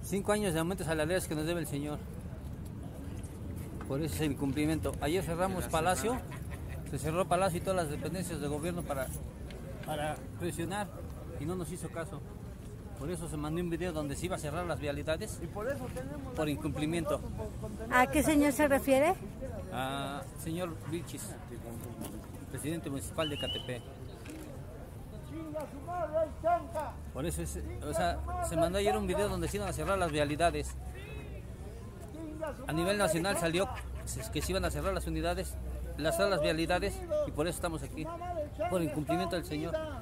5 años de aumentos salariales que nos debe el señor. Por eso es el incumplimiento. Ayer cerramos Palacio, se cerró Palacio y todas las dependencias de gobierno para presionar y no nos hizo caso. Por eso se mandó un video donde se iba a cerrar las vialidades por incumplimiento. ¿A qué señor se refiere? A señor Vilchis, presidente municipal de Ecatepec. Por eso se mandó ayer un video donde se iban a cerrar las vialidades. A nivel nacional salió que se iban a cerrar las unidades, las vialidades, y por eso estamos aquí, por incumplimiento del señor.